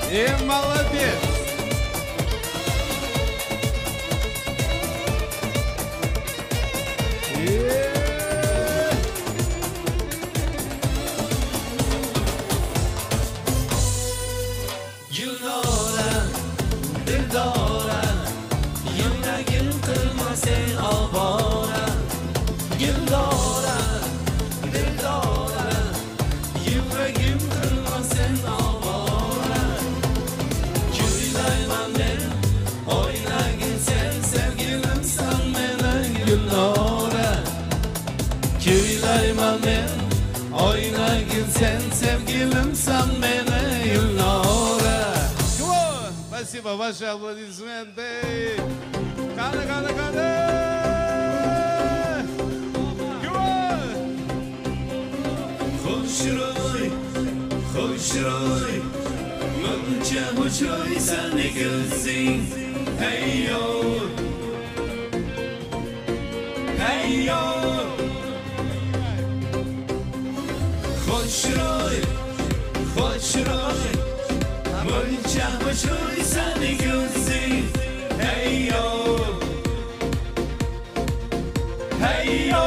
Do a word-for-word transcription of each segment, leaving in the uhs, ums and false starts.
И молодец. Gulnora, Dildora, yuragim qilmasang ovora. Gulnora, Dildora, yuragim qilmasang ovora. Kuylayman men, o'ynagin sen, sevgilimsan meni Gulnora. Kuylayman men, o'ynagin sen, sevgilimsan meni Gulnora. Спасибо, ваши аплодисменты. Кады, кады, кады. Xo'shro'y, xo'shro'y, muncha xo'shro'y seni ko'zing. Hey yo, hey yo. Xo'shro'y, xo'shro'y, muncha xo'shro'y seni ko'zing. Hey yo, hey yo.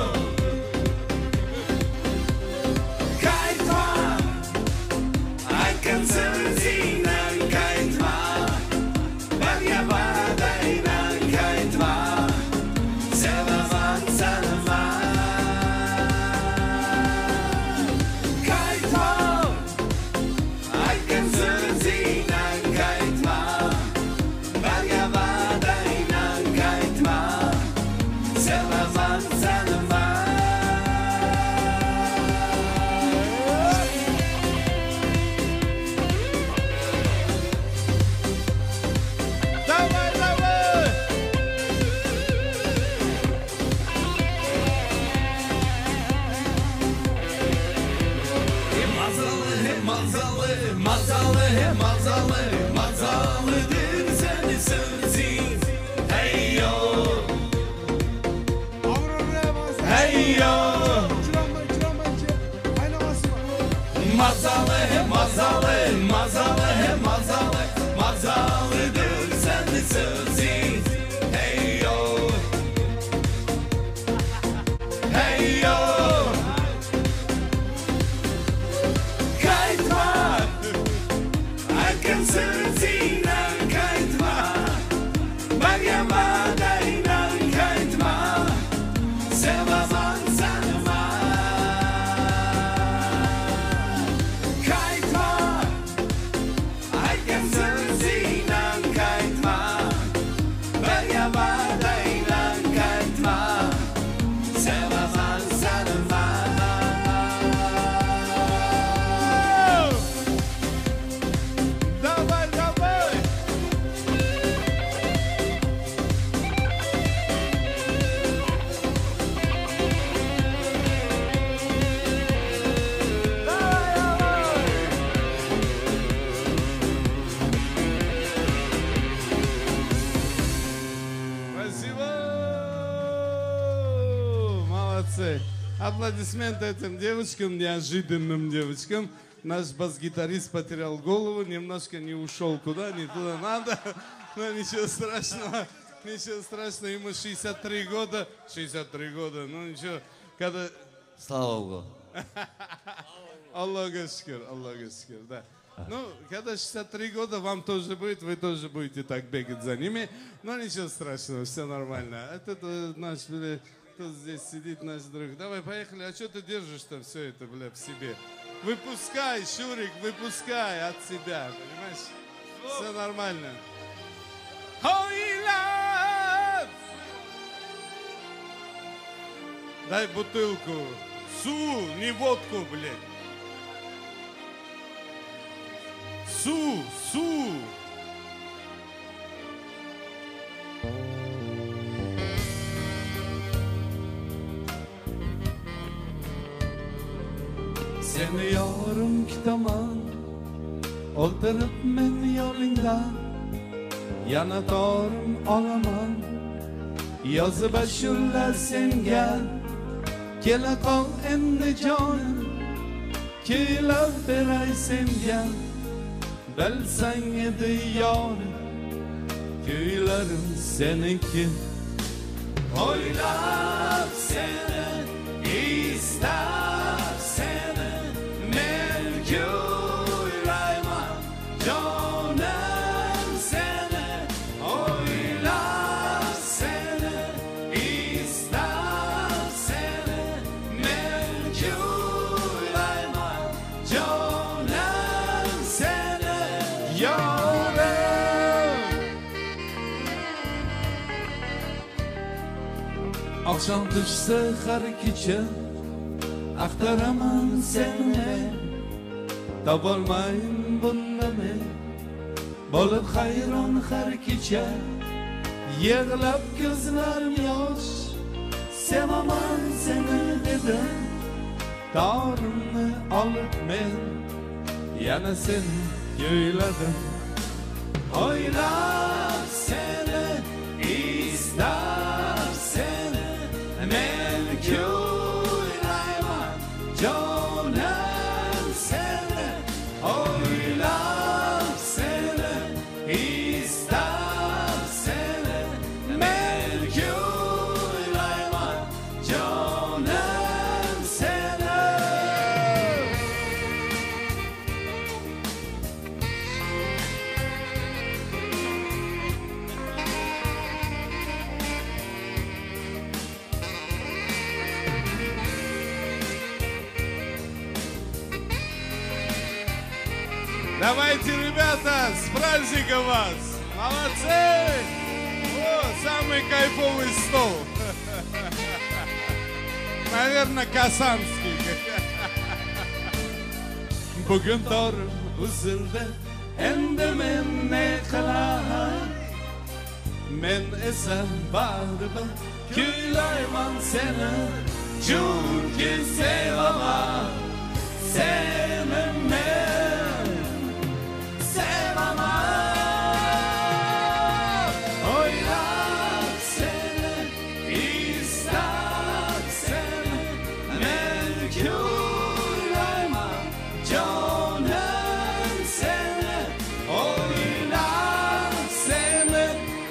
Mazalı, mazalı, mazalı, mazalı, mazalıdır seni sözün. Hey yo, hey yo. Kaytma, akın sözünden kaytma. Meryem'e inan kaytma. Sevemem seni. Аплодисменты этим девочкам, неожиданным девочкам. Наш бас-гитарист потерял голову, немножко не ушел куда, не туда надо. Но ничего страшного, ничего страшного. Ему шестьдесят три года. шестьдесят три года, ну ничего. Когда... Слава Богу. Аллаху шукр, Аллаху шукр, да. Ну, когда шестьдесят три года вам тоже будет, вы тоже будете так бегать за ними. Но ничего страшного, все нормально. Это наш... Кто здесь сидит, наш друг. Давай, поехали. А что ты держишь-то все это, бля, в себе? Выпускай, Шурик, выпускай от себя, понимаешь? Все нормально. Holy love! Дай бутылку. Су, не водку, блядь. Су, су. Seni yorim kutaman, o'ltirib men yo'lingdan, yana torim olaman, yozib ashula senga, kela qol endi jonim, kuylab beray senga, bilsang edi yorim, kuylarim seniki. Oylab seni, istab seni, men kuylayman jonim seni. Oylab seni, istab seni, men kuylayman jonim seni. Yorim, oqshom tushsa har kecha axtaraman seni. Topolmayin bunda men bo'lib hayron har kecha. Yig'lab ko'zlarim yosh, sevaman seni dedim. Torimni olib men yana seni kuyladim. Oylab seni, istab seni, men kuylayman jonim seni. Oylab seni, istab seni, men kuylayman jonim seni. Давайте, ребята, с праздником вас! Молодцы! О, самый кайфовый стол. Наверное, Касанский. Bugün torim uzildi, endi men ne qilay? Men esa baribir kuylayman seni, chunki sevaman seni men, sevaman. Oylab seni, istab seni, men kuylayman jonim seni. Oylab seni,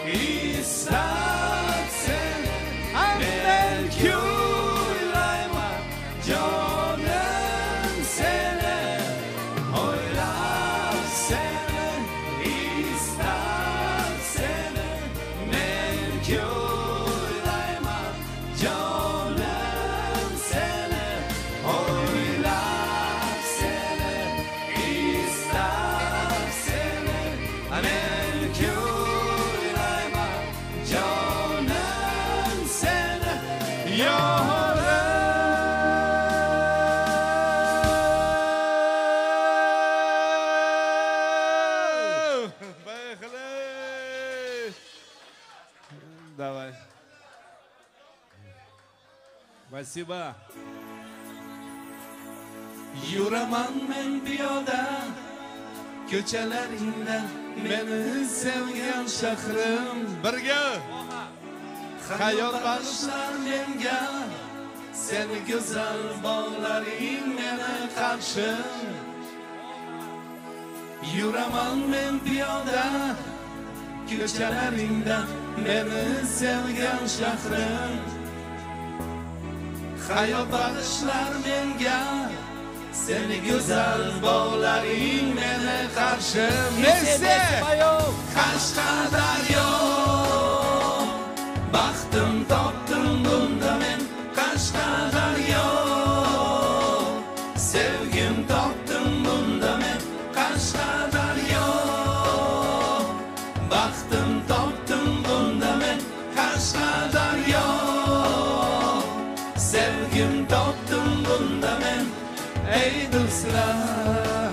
istab seni, men kuylayman jonim seni. Oylab seni, istab seni, men kuylayman jonim seni. Oylab seni, istab seni, men kuylayman jonim seni. Yorim. Поехали! Давай. Спасибо. Yuraman men piyoda ko'chalaringda, meni sevgan shahrim. Birga. Hayot bag'ishlar menga, seni go'zal bog'laring meni qarshim. Yuraman men piyoda ko'chalaringda, meni sevgan shahrim. Hayot bag'ishlar menga, seni go'zal bog'laring meni qarshim. Nesse! Qashqadaryo, baxtim topdim bunda men. Qashqadaryo, sevgim topdim bunda men. Qashqadaryo, baxtim topdim bunda men. Qashqadaryo, sevgim topdim bunda men. Ey do'stlar,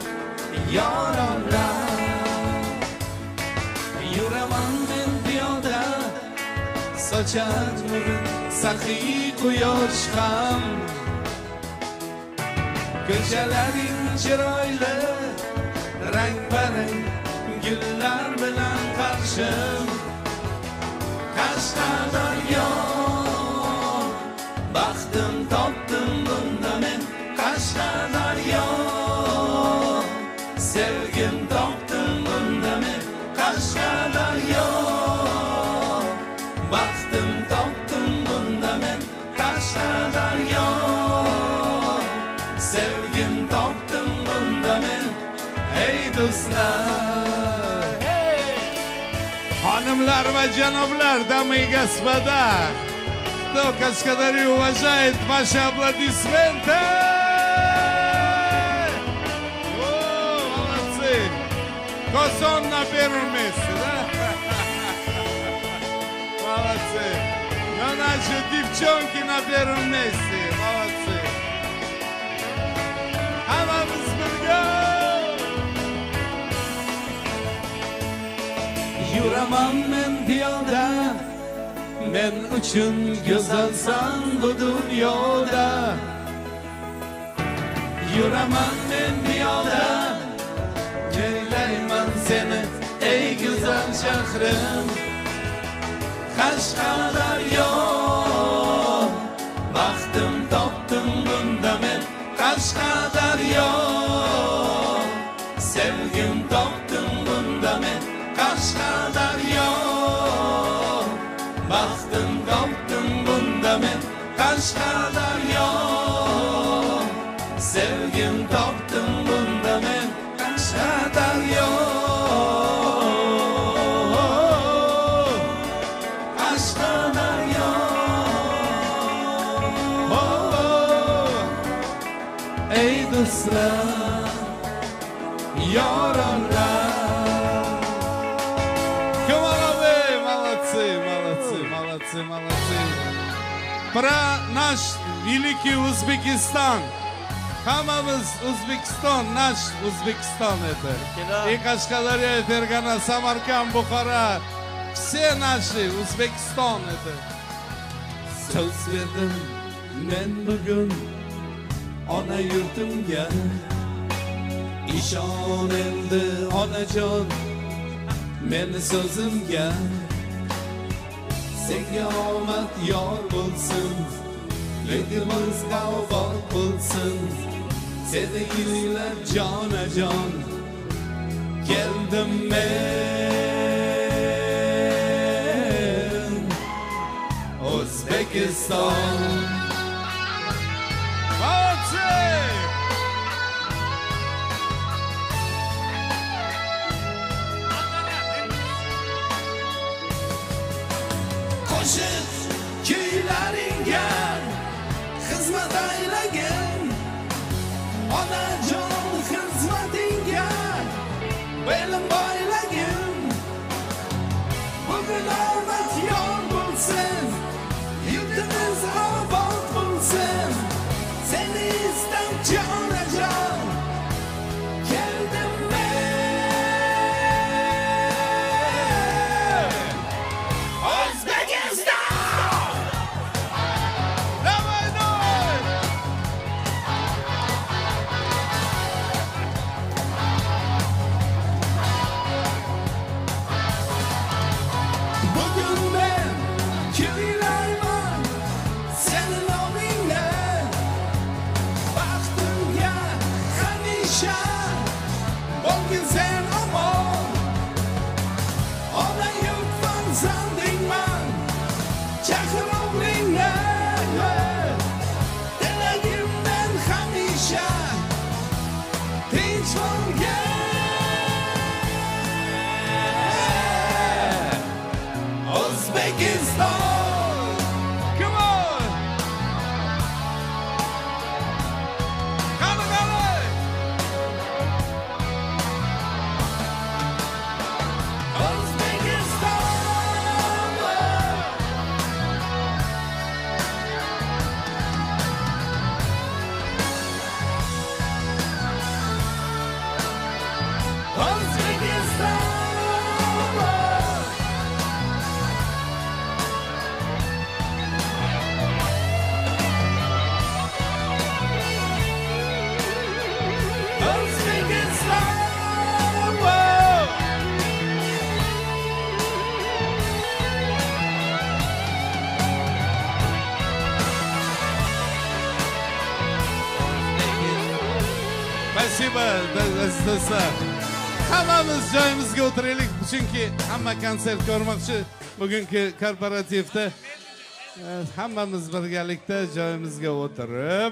yoronlar, yuraman men piyoda, sochar nur saxiy quyosh ham. Ko'chalaring chiroyli, rang-barang gullar bilan qarshim. Qashqadaryo, baxtim topdim bunda men. Qashqadaryo, sevgim topdim bunda men Qashqadaryo. Baxtim topdim bunda men Qashqadaryo. Sevgim topdim bunda men ey do'stlar. Xonimlar va janoblar, дамы и господа, кто Кашкадарью уважает, ваши аплодисменты! О, молодцы! Косон на первом месте, да? Молодцы! Но наши девчонки на первом месте, молодцы! Hammamiz birga! Yuraman men piyoda, men uchun go'zalsan bu dunyoda. Yuraman men piyoda, yeylayman seni ey go'zal shahrim Qashqadaryo. Baxtim topdim bunda men Qashqadaryo. Sevgim topdim bunda men Qashqadaryo. Baxtim topdim bunda men Qashqadaryo. Sevgim topdim bunda men Qashqadaryo. Qashqadaryo. Ey do'stlar, yoronlar. Молодцы, молодцы, молодцы, молодцы. Про наш великий Узбекистан. Hammamiz O'zbekiston, наш Узбекистан это. И Qashqadaryo, Fergana, Samarkand, Buxoro. Все наши O'zbekiston это. So'z berdim men bugun ona yurtimga. Ishon endi onajon meni so'zimga. Senga omad yor bo'lsin, yurtimiz obod bo'lsin. Seni yillar jonajon keldim men O'zbekiston. Молодцы! Qo'shiq kuylaringga xizmat aylagin, onajon xizmatingga belim boylagin. Bugun omad yor bo'lsin, yurtimiz obod bo'lsin. Seni istab jonajon keldim men O'zbekiston. Давай, давай! Bugun men kuylayman seni nomingga. Baxtimga hamisha bo'lgin sen omon. Ona yurt farzandingman, chaqiruvingga. Tilagim men hamisha tinch bo'lgin O'zbekiston. Come on! Qani, qani! Спасибо, Стаса. Hammamiz joyimizga o'tiraylik, chunki hamma konsert ko'rmoqchi bugungi korporativda. Hammamiz birgalikda joyimizga o'tirib,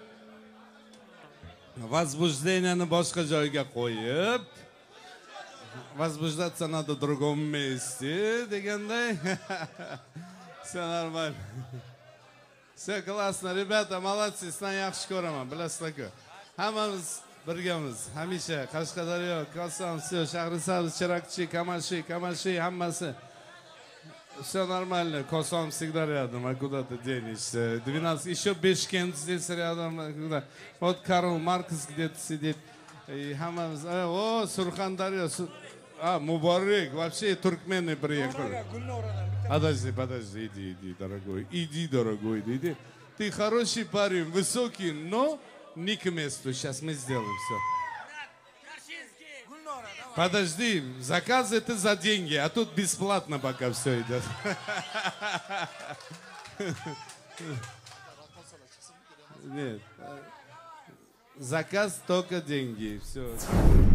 возбуждениeni boshqa joyga qo'yib, возбуждаться надо в другом месте deganday. Все нормально. Все классно, ребята, молодцы, sizlarni yaxshi ko'raman, bilasizlar-ku. Hammamiz birgamiz, hamisha Qashqadaryo, Koson, Shahrisabz, Chiroqchi, Kamalshi, Kamalshi hammasi. Все нормально, Koson всегда рядом, а куда ты денешься? двенадцать, еще Бешкент здесь рядом, куда? Вот Карл Маркс где-то сидит. И hammamiz, о, Surxondaryo, а, Muborak, вообще туркмены приехали. Подожди, подожди, иди, иди, дорогой, иди, дорогой, иди. Ты хороший парень, высокий, но не к месту. Сейчас мы сделаем все. Подожди, заказы это за деньги, а тут бесплатно пока все идет. Нет, заказ только деньги, все.